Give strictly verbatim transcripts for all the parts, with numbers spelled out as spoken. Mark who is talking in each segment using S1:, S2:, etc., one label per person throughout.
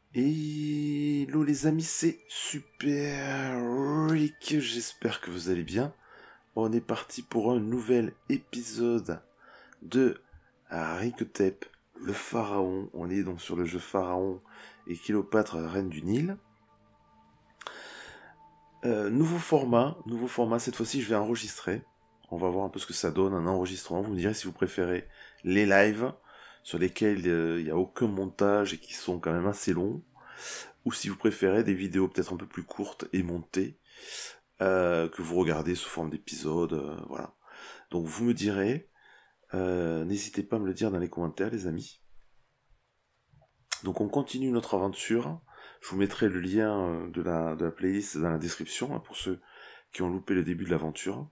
S1: Hello les amis, c'est Super Rick, j'espère que vous allez bien. On est parti pour un nouvel épisode de Rick-Tep, le pharaon. On est donc sur le jeu Pharaon et Cléopâtre, reine du Nil. Euh, nouveau format, nouveau format, cette fois-ci je vais enregistrer. On va voir un peu ce que ça donne, un enregistrement. Vous me direz si vous préférez les lives, sur lesquels il n'y a aucun montage et qui sont quand même assez longs. Ou si vous préférez des vidéos peut-être un peu plus courtes et montées, euh, que vous regardez sous forme d'épisodes, euh, voilà. Donc vous me direz, euh, n'hésitez pas à me le dire dans les commentaires les amis. Donc on continue notre aventure, je vous mettrai le lien de la, de la playlist dans la description, hein, pour ceux qui ont loupé le début de l'aventure.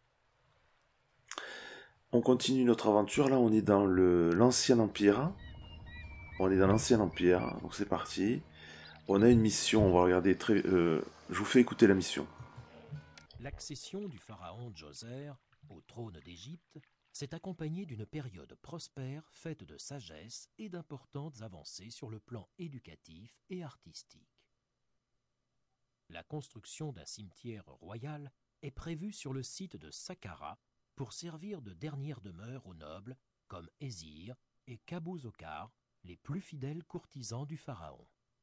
S1: On continue notre aventure, là on est dans le, l'ancien empire, on est dans l'ancien empire, donc c'est parti. On a une mission, on va regarder très... Euh, je vous fais écouter la mission.
S2: L'accession du pharaon Djoser au trône d'Égypte s'est accompagnée d'une période prospère faite de sagesse et d'importantes avancées sur le plan éducatif et artistique. La construction d'un cimetière royal est prévue sur le site de Saqqara pour servir de dernière demeure aux nobles comme Hésir et Kabou-Zokar, les plus fidèles courtisans du pharaon.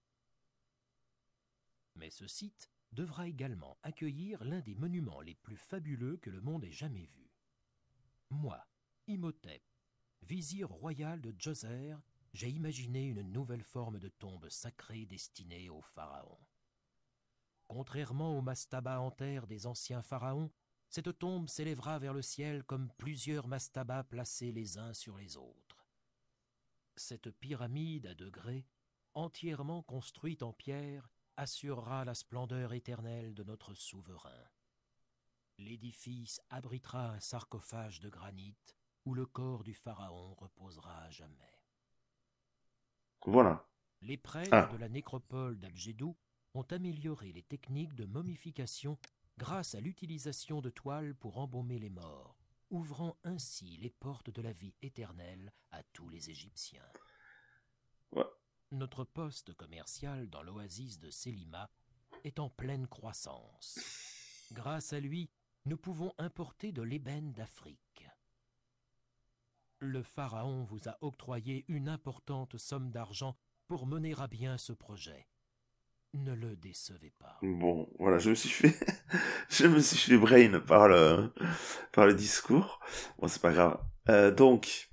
S2: Mais ce site devra également accueillir l'un des monuments les plus fabuleux que le monde ait jamais vu. Moi, Imhotep, vizir royal de Djoser, j'ai imaginé une nouvelle forme de tombe sacrée destinée au pharaon. Contrairement aux mastabas en terre des anciens pharaons, cette tombe s'élèvera vers le ciel comme plusieurs mastabas placés les uns sur les autres. Cette pyramide à degrés, entièrement construite en pierre, assurera la splendeur éternelle de notre souverain. L'édifice abritera un sarcophage de granit où le corps du pharaon reposera à jamais.
S1: Voilà.
S2: Les prêtres
S1: Ah.
S2: de la nécropole d'Abjedou ont amélioré les techniques de momification grâce à l'utilisation de toiles pour embaumer les morts, ouvrant ainsi les portes de la vie éternelle à tous les Égyptiens.
S1: Ouais.
S2: Notre poste commercial dans l'oasis de Selima est en pleine croissance. Grâce à lui, nous pouvons importer de l'ébène d'Afrique. Le pharaon vous a octroyé une importante somme d'argent pour mener à bien ce projet. Ne le décevez pas.
S1: Bon, voilà, je me suis fait, je me suis fait brain par le, par le discours. Bon, c'est pas grave. Euh, donc,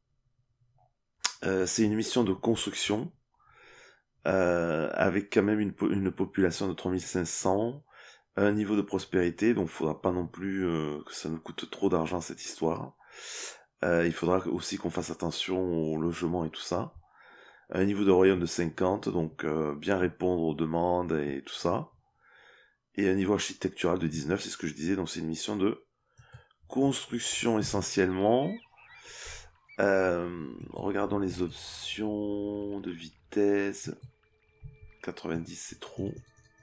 S1: euh, c'est une mission de construction, euh, avec quand même une, po- une population de trois mille cinq cents, un niveau de prospérité, donc faudra pas non plus euh, que ça nous coûte trop d'argent cette histoire. Euh, il faudra aussi qu'on fasse attention au logement et tout ça. Un niveau de royaume de cinquante, donc euh, bien répondre aux demandes et tout ça. Et un niveau architectural de dix-neuf, c'est ce que je disais, donc c'est une mission de construction essentiellement. Euh, regardons les options de vitesse. quatre-vingt-dix c'est trop.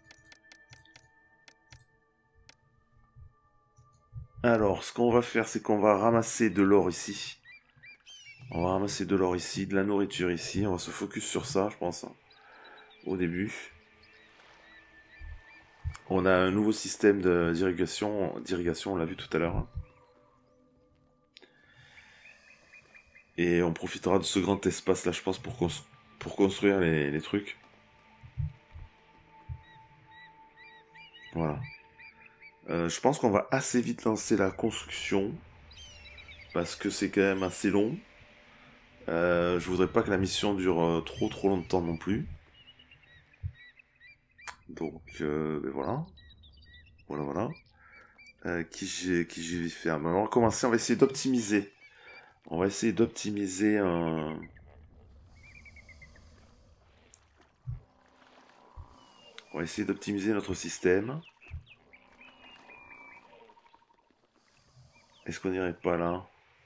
S1: Alors, ce qu'on va faire, c'est qu'on va ramasser de l'or ici. On va ramasser de l'or ici, de la nourriture ici. On va se focus sur ça, je pense, hein, au début. On a un nouveau système d'irrigation, d'irrigation, on l'a vu tout à l'heure. Hein. Et on profitera de ce grand espace là, je pense, pour, cons pour construire les, les trucs. Voilà. Euh, je pense qu'on va assez vite lancer la construction. Parce que c'est quand même assez long. Euh, je voudrais pas que la mission dure euh, trop trop longtemps non plus. Donc, euh, ben voilà. Voilà, voilà. Euh, qui j'ai qui j'ai vais faire. Ben, on va commencer, on va essayer d'optimiser. On va essayer d'optimiser un... On va essayer d'optimiser notre système. Est-ce qu'on irait pas là?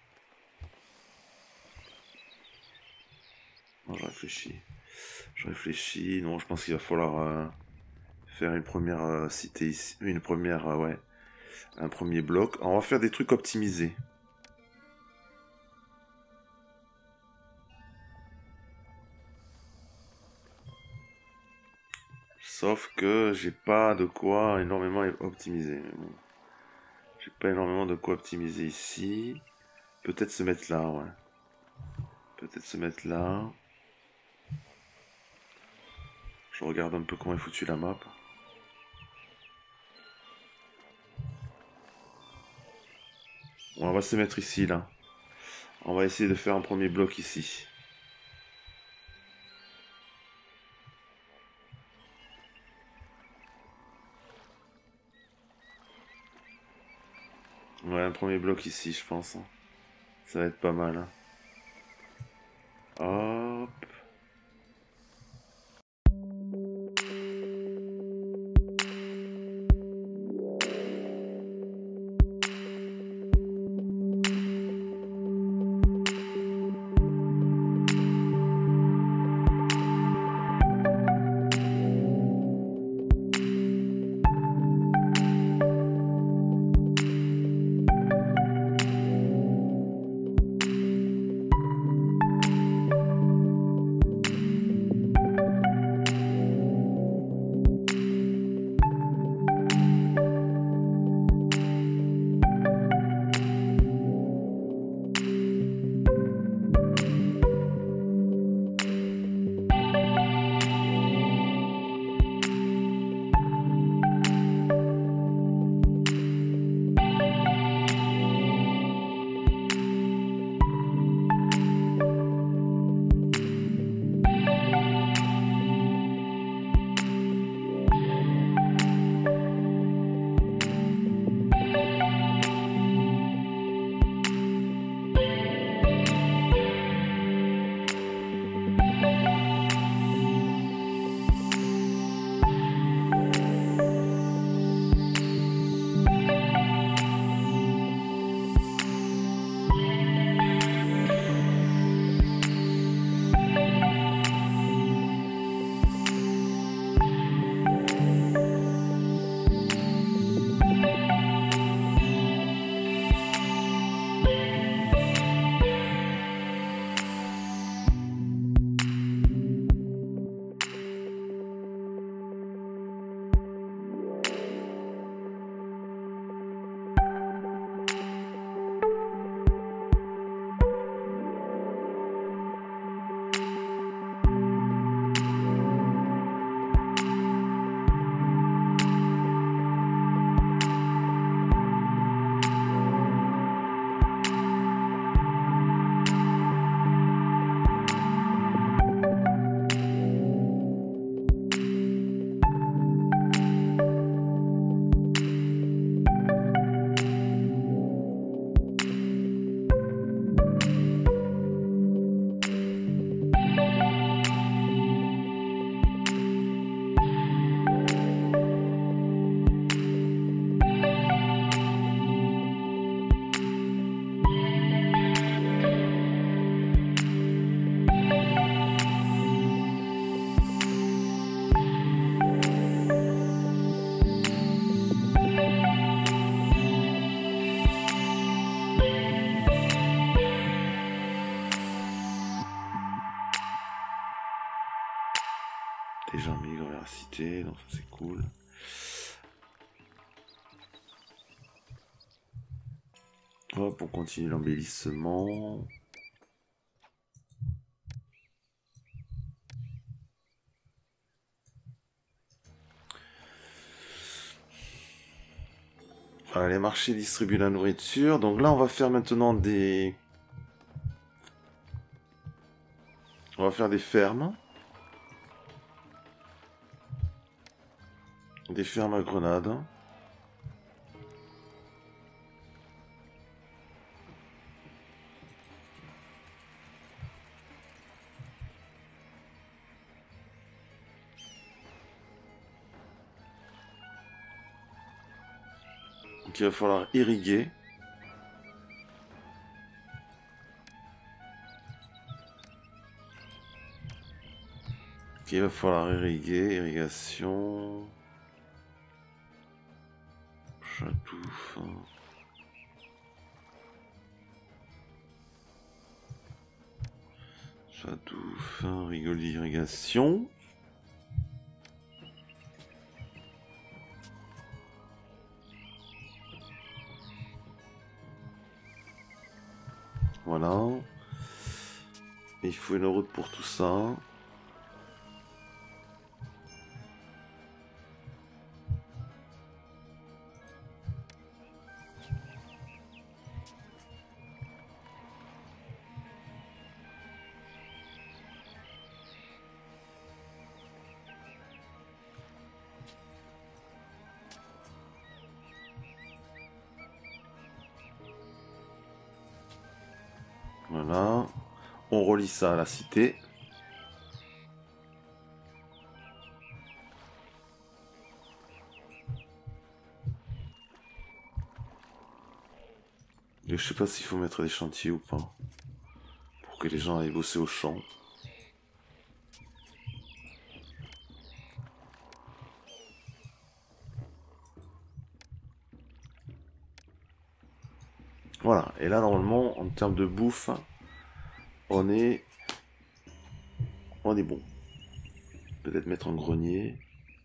S1: Non, je réfléchis. Je réfléchis. Non, je pense qu'il va falloir euh, faire une première euh, cité ici. Une première, euh, ouais. Un premier bloc. On va faire des trucs optimisés. Sauf que j'ai pas de quoi énormément optimiser. Mais bon. J'ai pas énormément de quoi optimiser ici. Peut-être se mettre là, ouais. Peut-être se mettre là. Je regarde un peu comment est foutue la map. Bon, on va se mettre ici, là. On va essayer de faire un premier bloc ici. Ouais, un premier bloc ici, je pense. Ça va être pas mal. Hein. Hop. Déjà migre vers la cité, donc ça c'est cool. Hop, on continue l'embellissement. Voilà, les marchés distribuent la nourriture. Donc là, on va faire maintenant des... On va faire des fermes. Des fermes à grenades. Donc il va falloir irriguer. Donc, il va falloir irriguer, irrigation. Chatouf. Chatouf, rigole d'irrigation. Voilà. Et il faut une route pour tout ça. Voilà. On relie ça à la cité. Et je sais pas s'il faut mettre des chantiers ou pas. Pour que les gens aillent bosser au champ. Voilà. Et là, normalement, en termes de bouffe, on est... On est bon. Peut-être mettre un grenier.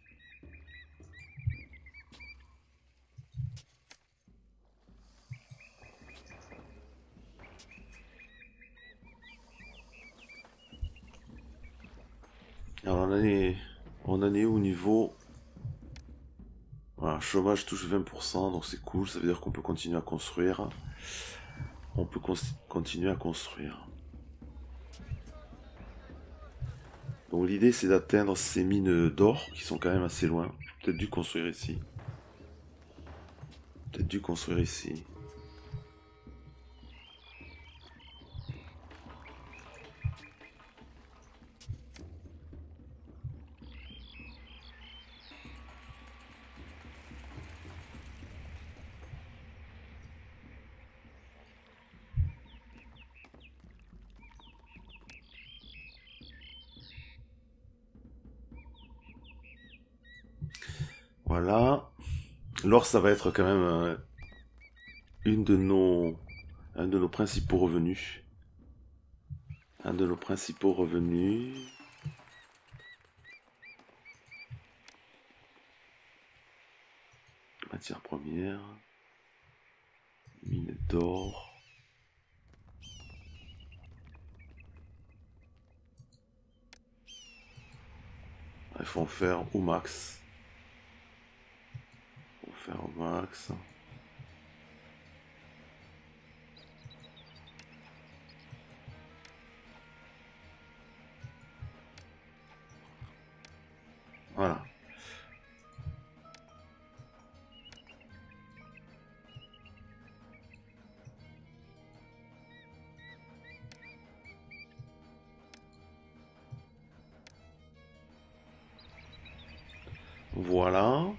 S1: Alors on en est, on en est au niveau... Voilà, chômage touche vingt pour cent, donc c'est cool, ça veut dire qu'on peut continuer à construire. On peut con continuer à construire. Donc l'idée c'est d'atteindre ces mines d'or, qui sont quand même assez loin. Peut-être dû construire ici. Peut-être dû construire ici. Voilà. L'or, ça va être quand même euh, une de nos, un de nos principaux revenus. Un de nos principaux revenus. Matière première. Mine d'or. Il faut en faire au max. Il faut faire au max. Voilà. Voilà.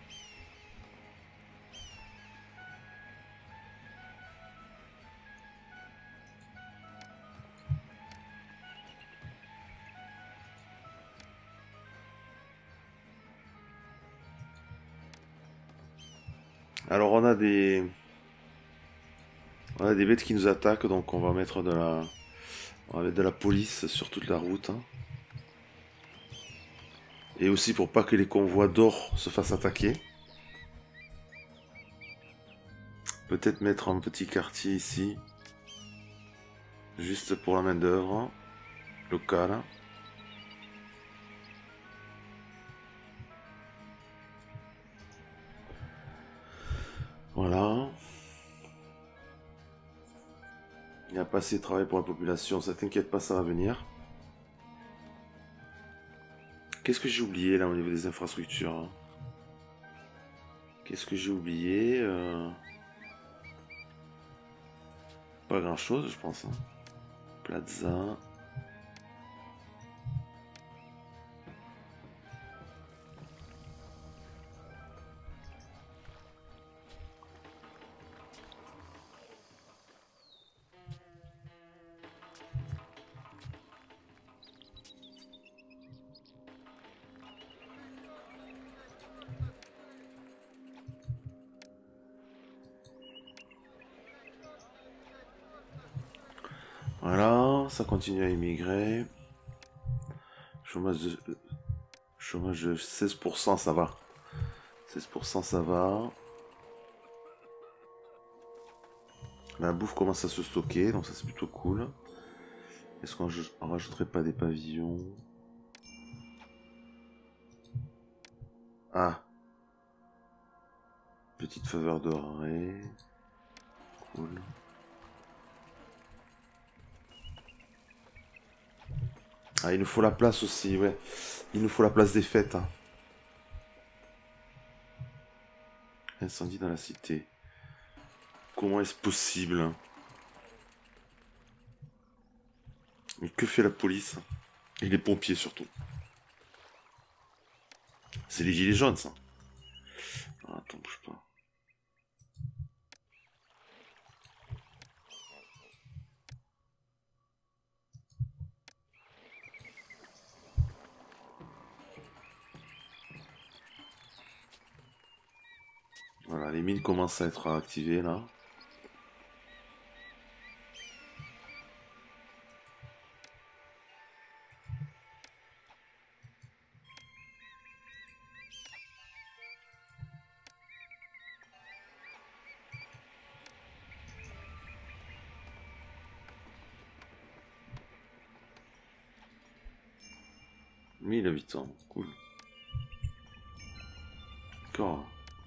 S1: Alors on a des... On a des bêtes qui nous attaquent, donc on va mettre de la... On va mettre de la police sur toute la route. Hein. Et aussi pour pas que les convois d'or se fassent attaquer. Peut-être mettre un petit quartier ici. Juste pour la main d'œuvre locale. Voilà. Il n'y a pas assez de travail pour la population, ça t'inquiète pas, ça va venir. Qu'est-ce que j'ai oublié là au niveau des infrastructures? Qu'est-ce que j'ai oublié euh... Pas grand chose, je pense. Hein. Plaza. Voilà, ça continue à immigrer. Chômage de, chômage de seize pour cent, ça va. seize pour cent, ça va. La bouffe commence à se stocker, donc ça c'est plutôt cool. Est-ce qu'on rajouterait pas des pavillons? Ah. Petite faveur dorée. Cool. Ah, il nous faut la place aussi, ouais. Il nous faut la place des fêtes. Hein. Incendie dans la cité. Comment est-ce possible? Mais que fait la police? Et les pompiers surtout. C'est les gilets jaunes, ça. Ah, attends, bouge pas. Voilà, les mines commencent à être activées, là. mille habitants, cool. D'accord.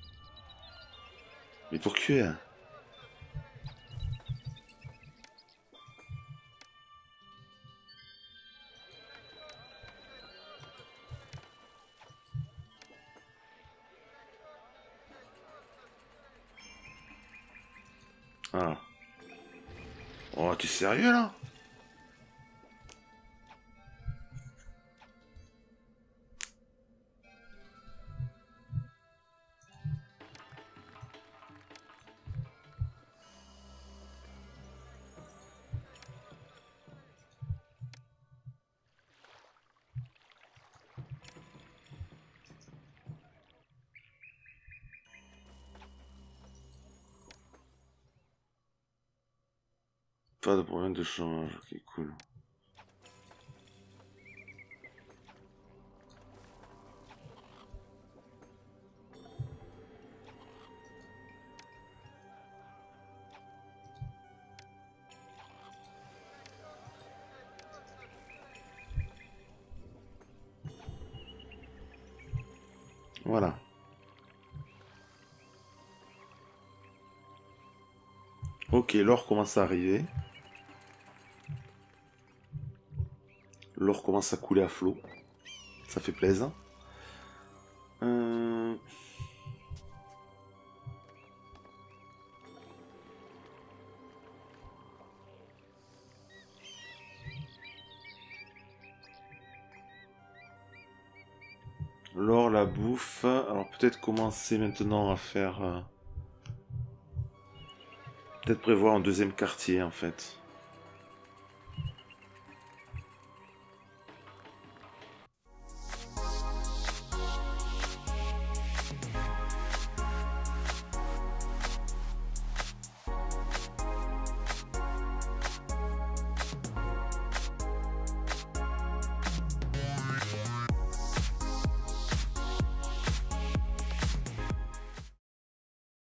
S1: Mais pour cuire. Ah. Oh, t'es sérieux là? Pas de problème de change, ok, cool. Voilà. Ok, l'or commence à arriver. L'or commence à couler à flot. Ça fait plaisir. Euh... L'or, la bouffe. Alors peut-être commencer maintenant à faire... Euh... Peut-être prévoir un deuxième quartier en fait.